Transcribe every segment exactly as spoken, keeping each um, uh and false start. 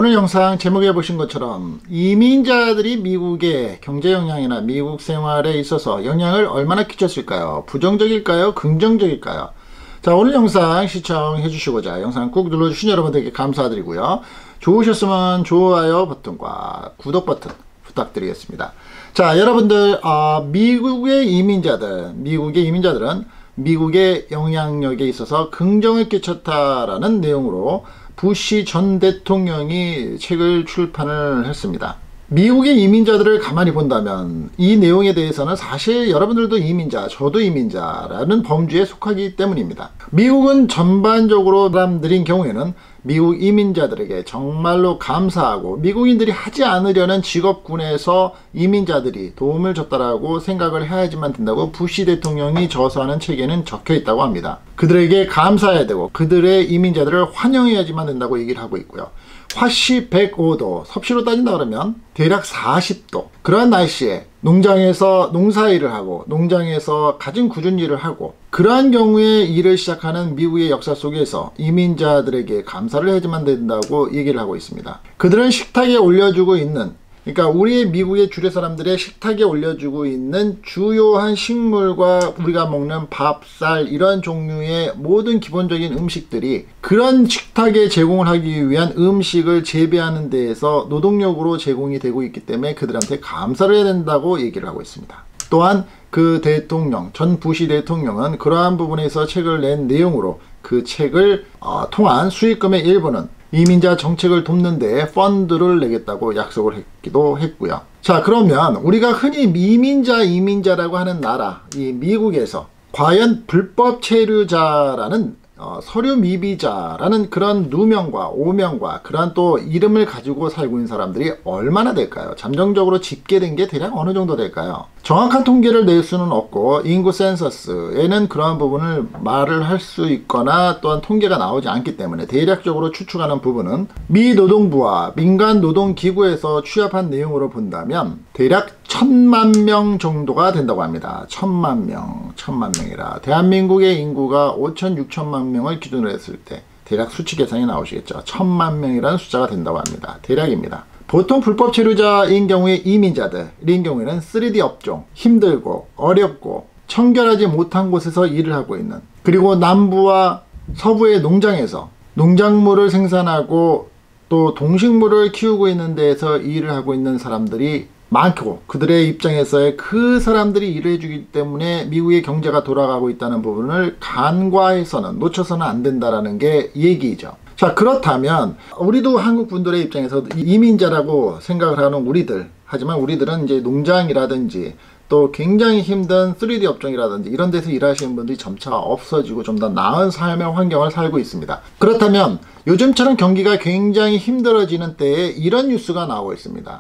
오늘 영상 제목에 보신 것처럼 이민자들이 미국의 경제 영향이나 미국 생활에 있어서 영향을 얼마나 끼쳤을까요? 부정적일까요? 긍정적일까요? 자, 오늘 영상 시청해 주시고자 영상 꾹 눌러주신 여러분들께 감사드리고요. 좋으셨으면 좋아요 버튼과 구독 버튼 부탁드리겠습니다. 자, 여러분들 어, 미국의 이민자들, 미국의 이민자들은 미국의 영향력에 있어서 긍정을 끼쳤다라는 내용으로 부시 전 대통령이 책을 출판을 했습니다. 미국의 이민자들을 가만히 본다면 이 내용에 대해서는 사실 여러분들도 이민자, 저도 이민자라는 범주에 속하기 때문입니다. 미국은 전반적으로 사람들인 경우에는 미국 이민자들에게 정말로 감사하고 미국인들이 하지 않으려는 직업군에서 이민자들이 도움을 줬다라고 생각을 해야지만 된다고 부시 대통령이 저서하는 책에는 적혀 있다고 합니다. 그들에게 감사해야 되고 그들의 이민자들을 환영해야지만 된다고 얘기를 하고 있고요. 화씨 백오 도, 섭씨로 따진다 그러면 대략 사십 도, 그러한 날씨에 농장에서 농사일을 하고 농장에서 갖은 꾸준 일을 하고 그러한 경우에 일을 시작하는 미국의 역사 속에서 이민자들에게 감사를 해야지만 된다고 얘기를 하고 있습니다. 그들은 식탁에 올려주고 있는, 그러니까 우리 미국의 주류 사람들의 식탁에 올려주고 있는 주요한 식물과 우리가 먹는 밥, 쌀 이런 종류의 모든 기본적인 음식들이 그런 식탁에 제공을 하기 위한 음식을 재배하는 데에서 노동력으로 제공이 되고 있기 때문에 그들한테 감사를 해야 된다고 얘기를 하고 있습니다. 또한 그 대통령, 전 부시 대통령은 그러한 부분에서 책을 낸 내용으로 그 책을 어, 통한 수익금의 일부는 이민자 정책을 돕는 데 펀드를 내겠다고 약속을 했기도 했고요. 자, 그러면 우리가 흔히 이민자 이민자라고 하는 나라, 이 미국에서 과연 불법 체류자라는 어, 서류 미비자라는 그런 누명과 오명과 그런 또 이름을 가지고 살고 있는 사람들이 얼마나 될까요? 잠정적으로 집계된 게 대략 어느 정도 될까요? 정확한 통계를 낼 수는 없고 인구 센서스에는 그러한 부분을 말을 할 수 있거나 또한 통계가 나오지 않기 때문에 대략적으로 추측하는 부분은 미 노동부와 민간 노동기구에서 취합한 내용으로 본다면 대략 천만 명 정도가 된다고 합니다. 천만 명, 천만 명이라 대한민국의 인구가 오천, 육천만 명을 기준으로 했을 때 대략 수치 계산이 나오시겠죠. 천만 명이라는 숫자가 된다고 합니다. 대략입니다. 보통 불법 체류자인 경우에 이민자들인 경우에는 쓰리디 업종, 힘들고 어렵고 청결하지 못한 곳에서 일을 하고 있는, 그리고 남부와 서부의 농장에서 농작물을 생산하고 또 동식물을 키우고 있는 데에서 일을 하고 있는 사람들이 많고 그들의 입장에서의 그 사람들이 일을 해주기 때문에 미국의 경제가 돌아가고 있다는 부분을 간과해서는 놓쳐서는 안 된다라는 게 얘기죠. 자, 그렇다면 우리도 한국 분들의 입장에서 이민자라고 생각을 하는 우리들, 하지만 우리들은 이제 농장이라든지 또 굉장히 힘든 쓰리디 업종이라든지 이런 데서 일하시는 분들이 점차 없어지고 좀 더 나은 삶의 환경을 살고 있습니다. 그렇다면 요즘처럼 경기가 굉장히 힘들어지는 때에 이런 뉴스가 나오고 있습니다.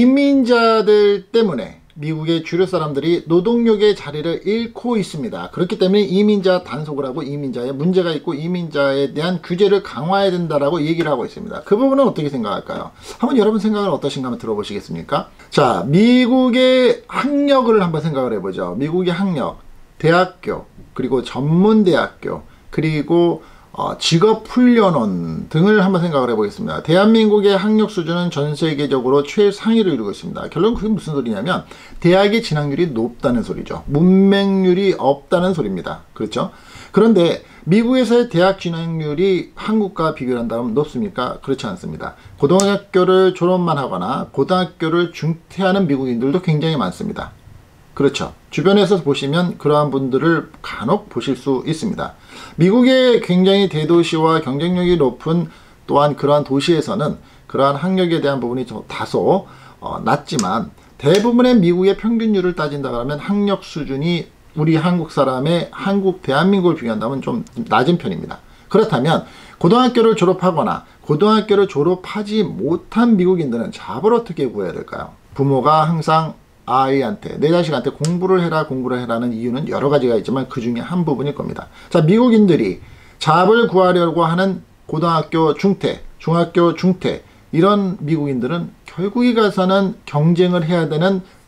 이민자들 때문에 미국의 주류 사람들이 노동력의 자리를 잃고 있습니다. 그렇기 때문에 이민자 단속을 하고 이민자의 문제가 있고 이민자에 대한 규제를 강화해야 된다라고 얘기를 하고 있습니다. 그 부분은 어떻게 생각할까요? 한번 여러분 생각은 어떠신가 한번 들어보시겠습니까? 자, 미국의 학력을 한번 생각을 해보죠. 미국의 학력, 대학교, 그리고 전문대학교, 그리고 어, 직업훈련원 등을 한번 생각을 해보겠습니다. 대한민국의 학력 수준은 전 세계적으로 최상위를 이루고 있습니다. 결론은 그게 무슨 소리냐면 대학의 진학률이 높다는 소리죠. 문맹률이 없다는 소리입니다. 그렇죠? 그런데 미국에서의 대학 진학률이 한국과 비교를 한다면 높습니까? 그렇지 않습니다. 고등학교를 졸업만 하거나 고등학교를 중퇴하는 미국인들도 굉장히 많습니다. 그렇죠. 주변에서 보시면 그러한 분들을 간혹 보실 수 있습니다. 미국의 굉장히 대도시와 경쟁력이 높은 또한 그러한 도시에서는 그러한 학력에 대한 부분이 다소 어, 낮지만 대부분의 미국의 평균율을 따진다 그러면 학력 수준이 우리 한국 사람의 한국 대한민국을 비교한다면 좀 낮은 편입니다. 그렇다면 고등학교를 졸업하거나 고등학교를 졸업하지 못한 미국인들은 잡을 어떻게 구해야 될까요? 부모가 항상 아이한테, 내 자식한테 공부를 해라 공부를 해라는 이유는 여러 가지가 있지만 그 중에 한 부분일 겁니다. 자, 미국인들이 잡을 구하려고 하는 고등학교 중퇴, 중학교 중퇴 이런 미국인들은 결국에 가서는 경쟁을 해야 되는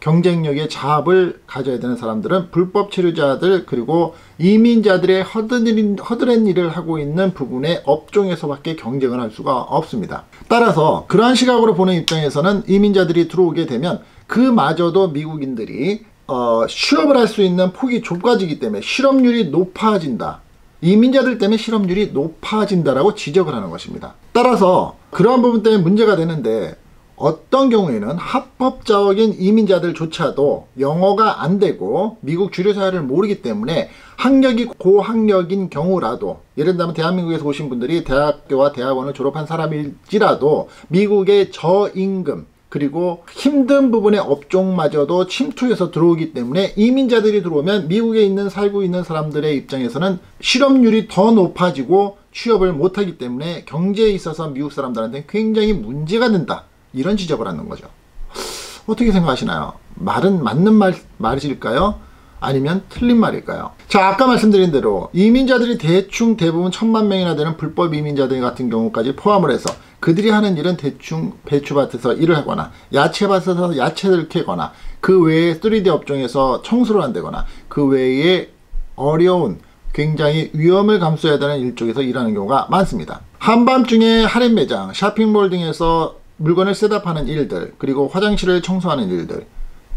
경쟁력의 자압을 가져야 되는 사람들은 불법 체류자들 그리고 이민자들의 허드렛, 허드렛 일을 하고 있는 부분의 업종에서밖에 경쟁을 할 수가 없습니다. 따라서 그러한 시각으로 보는 입장에서는 이민자들이 들어오게 되면 그마저도 미국인들이 어, 취업을 할 수 있는 폭이 좁아지기 때문에 실업률이 높아진다. 이민자들 때문에 실업률이 높아진다라고 지적을 하는 것입니다. 따라서 그러한 부분 때문에 문제가 되는데 어떤 경우에는 합법적인 이민자들조차도 영어가 안 되고 미국 주류 사회를 모르기 때문에 학력이 고학력인 경우라도 예를 들면 대한민국에서 오신 분들이 대학교와 대학원을 졸업한 사람일지라도 미국의 저임금 그리고 힘든 부분의 업종마저도 침투해서 들어오기 때문에 이민자들이 들어오면 미국에 있는 살고 있는 사람들의 입장에서는 실업률이 더 높아지고 취업을 못하기 때문에 경제에 있어서 미국 사람들한테 굉장히 문제가 된다. 이런 지적을 하는 거죠. 어떻게 생각하시나요? 말은 맞는 말, 말일까요? 아니면 틀린 말일까요? 자, 아까 말씀드린 대로 이민자들이 대충 대부분 천만 명이나 되는 불법 이민자들 같은 경우까지 포함을 해서 그들이 하는 일은 대충 배추밭에서 일을 하거나 야채밭에서 야채를 캐거나 그 외에 쓰리디 업종에서 청소를 한다거나 그 외에 어려운 굉장히 위험을 감수해야 되는 일 쪽에서 일하는 경우가 많습니다. 한밤중에 할인 매장, 쇼핑몰 등에서 물건을 셋업하는 일들, 그리고 화장실을 청소하는 일들,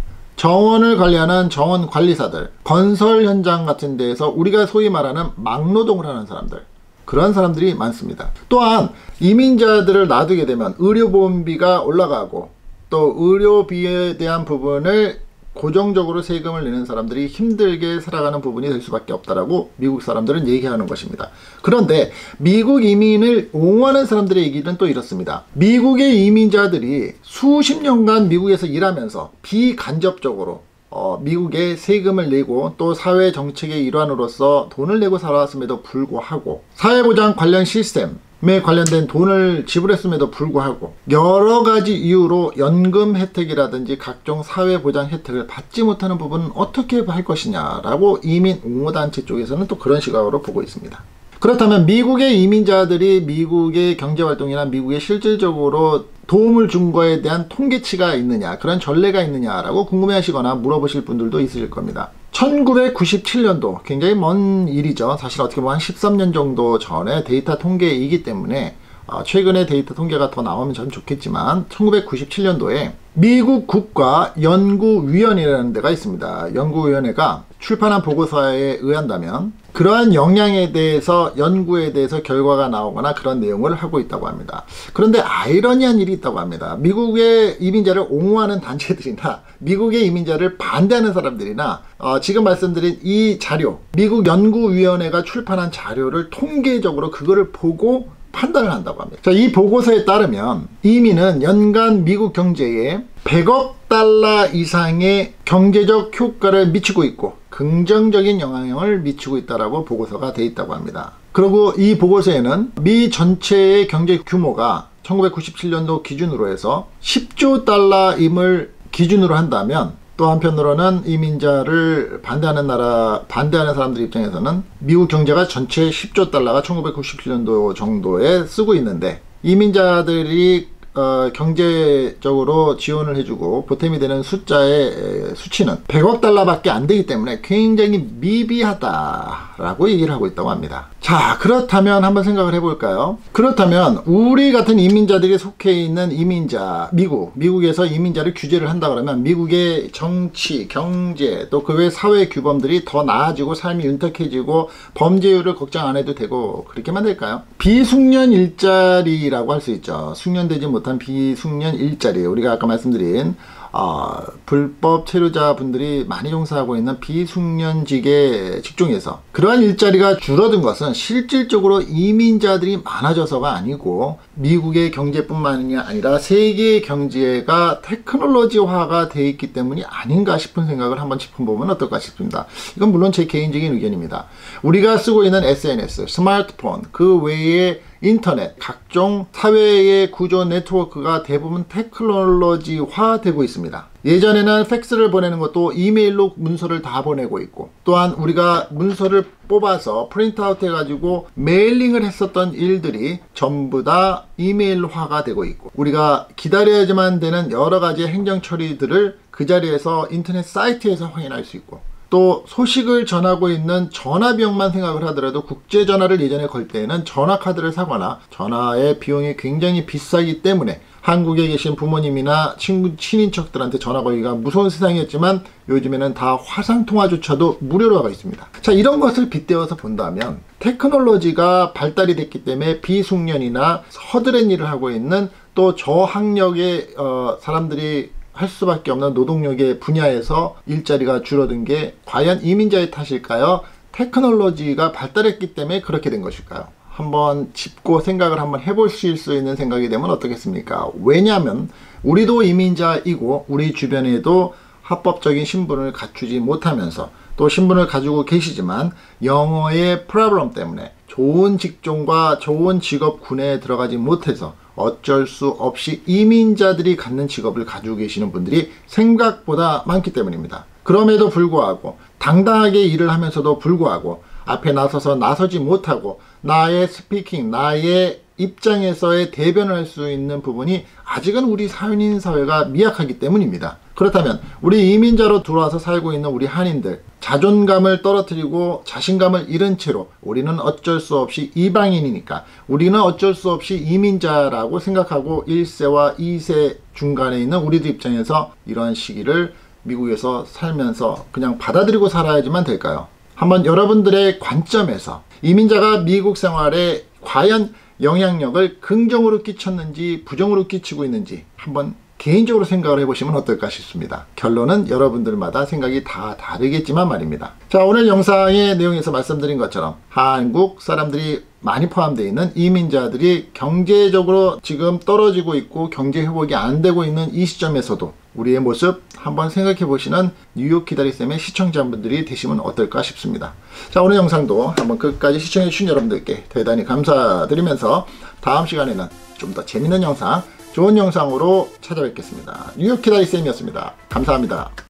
정원을 관리하는 정원 관리사들, 건설 현장 같은 데에서 우리가 소위 말하는 막노동을 하는 사람들, 그런 사람들이 많습니다. 또한 이민자들을 놔두게 되면 의료보험비가 올라가고 또 의료비에 대한 부분을 고정적으로 세금을 내는 사람들이 힘들게 살아가는 부분이 될 수밖에 없다라고 미국 사람들은 얘기하는 것입니다. 그런데 미국 이민을 옹호하는 사람들의 얘기는 또 이렇습니다. 미국의 이민자들이 수십 년간 미국에서 일하면서 비간접적으로 어, 미국에 세금을 내고 또 사회 정책의 일환으로서 돈을 내고 살아왔음에도 불구하고 사회보장 관련 시스템에 관련된 돈을 지불했음에도 불구하고 여러 가지 이유로 연금 혜택이라든지 각종 사회보장 혜택을 받지 못하는 부분은 어떻게 할 것이냐라고 이민 옹호단체 쪽에서는 또 그런 시각으로 보고 있습니다. 그렇다면 미국의 이민자들이 미국의 경제활동이나 미국에 실질적으로 도움을 준 거에 대한 통계치가 있느냐, 그런 전례가 있느냐라고 궁금해하시거나 물어보실 분들도 있으실 겁니다. 천구백구십칠 년도, 굉장히 먼 일이죠. 사실 어떻게 보면 한 십삼 년 정도 전에 데이터 통계이기 때문에 어, 최근에 데이터 통계가 더 나오면 전 좋겠지만 천구백구십칠 년도에 미국 국가연구위원회라는 데가 있습니다. 연구위원회가 출판한 보고서에 의한다면 그러한 영향에 대해서 연구에 대해서 결과가 나오거나 그런 내용을 하고 있다고 합니다. 그런데 아이러니한 일이 있다고 합니다. 미국의 이민자를 옹호하는 단체들이나 미국의 이민자를 반대하는 사람들이나 어, 지금 말씀드린 이 자료, 미국 연구위원회가 출판한 자료를 통계적으로 그거를 보고 판단을 한다고 합니다. 자, 이 보고서에 따르면 이민은 연간 미국 경제에 백억 달러 이상의 경제적 효과를 미치고 있고 긍정적인 영향을 미치고 있다라고 보고서가 되어 있다고 합니다. 그리고 이 보고서에는 미 전체의 경제 규모가 천구백구십칠 년도 기준으로 해서 십조 달러임을 기준으로 한다면 또 한편으로는 이민자를 반대하는 나라, 반대하는 사람들 입장에서는 미국 경제가 전체 십조 달러가 천구백구십칠 년도 정도에 쓰고 있는데 이민자들이 어, 경제적으로 지원을 해주고 보탬이 되는 숫자의 수치는 백억 달러밖에 안 되기 때문에 굉장히 미비하다라고 얘기를 하고 있다고 합니다. 자, 그렇다면 한번 생각을 해볼까요? 그렇다면 우리 같은 이민자들이 속해 있는 이민자, 미국, 미국에서 이민자를 규제를 한다 그러면 미국의 정치, 경제, 또 그 외 사회 규범들이 더 나아지고 삶이 윤택해지고 범죄율을 걱정 안 해도 되고 그렇게만 될까요? 비숙련 일자리라고 할 수 있죠. 숙련되지 못한 비숙련 일자리, 우리가 아까 말씀드린 어, 불법 체류자 분들이 많이 종사하고 있는 비숙련직의 직종에서 그러한 일자리가 줄어든 것은 실질적으로 이민자들이 많아져서가 아니고 미국의 경제뿐만이 아니라 세계의 경제가 테크놀로지화가 되어 있기 때문이 아닌가 싶은 생각을 한번 짚어보면 어떨까 싶습니다. 이건 물론 제 개인적인 의견입니다. 우리가 쓰고 있는 에스엔에스, 스마트폰, 그 외에 인터넷, 각종 사회의 구조 네트워크가 대부분 테크놀로지화 되고 있습니다. 예전에는 팩스를 보내는 것도 이메일로 문서를 다 보내고 있고 또한 우리가 문서를 뽑아서 프린트아웃 해가지고 메일링을 했었던 일들이 전부 다 이메일화가 되고 있고 우리가 기다려야지만 되는 여러 가지 행정 처리들을 그 자리에서 인터넷 사이트에서 확인할 수 있고, 또 소식을 전하고 있는 전화 비용만 생각을 하더라도 국제 전화를 예전에 걸 때에는 전화 카드를 사거나 전화의 비용이 굉장히 비싸기 때문에 한국에 계신 부모님이나 친구, 친인척들한테 전화 걸기가 무서운 세상이었지만 요즘에는 다 화상통화조차도 무료로 하고 있습니다. 자, 이런 것을 빗대어서 본다면 테크놀로지가 발달이 됐기 때문에 비숙련이나 허드렛 일을 하고 있는 또 저학력의 어, 사람들이 할 수밖에 없는 노동력의 분야에서 일자리가 줄어든 게 과연 이민자의 탓일까요? 테크놀로지가 발달했기 때문에 그렇게 된 것일까요? 한번 짚고 생각을 한번 해보실 수 있는 생각이 되면 어떻겠습니까? 왜냐하면 우리도 이민자이고 우리 주변에도 합법적인 신분을 갖추지 못하면서 또 신분을 가지고 계시지만 영어의 프로블럼 때문에 좋은 직종과 좋은 직업군에 들어가지 못해서 어쩔 수 없이 이민자들이 갖는 직업을 가지고 계시는 분들이 생각보다 많기 때문입니다. 그럼에도 불구하고 당당하게 일을 하면서도 불구하고 앞에 나서서 나서지 못하고 나의 스피킹, 나의 입장에서의 대변을 할 수 있는 부분이 아직은 우리 사회인 사회가 미약하기 때문입니다. 그렇다면 우리 이민자로 들어와서 살고 있는 우리 한인들, 자존감을 떨어뜨리고 자신감을 잃은 채로 우리는 어쩔 수 없이 이방인이니까 우리는 어쩔 수 없이 이민자라고 생각하고 일 세와 이 세 중간에 있는 우리들 입장에서 이러한 시기를 미국에서 살면서 그냥 받아들이고 살아야지만 될까요? 한번 여러분들의 관점에서 이민자가 미국 생활에 과연 영향력을 긍정으로 끼쳤는지 부정으로 끼치고 있는지 한번 개인적으로 생각을 해보시면 어떨까 싶습니다. 결론은 여러분들마다 생각이 다 다르겠지만 말입니다. 자, 오늘 영상의 내용에서 말씀드린 것처럼 한국 사람들이 많이 포함되어 있는 이민자들이 경제적으로 지금 떨어지고 있고 경제 회복이 안 되고 있는 이 시점에서도 우리의 모습 한번 생각해 보시는 뉴욕 기다리쌤의 시청자분들이 되시면 어떨까 싶습니다. 자, 오늘 영상도 한번 끝까지 시청해 주신 여러분들께 대단히 감사드리면서 다음 시간에는 좀 더 재밌는 영상, 좋은 영상으로 찾아뵙겠습니다. 뉴욕 기다리쌤이었습니다. 감사합니다.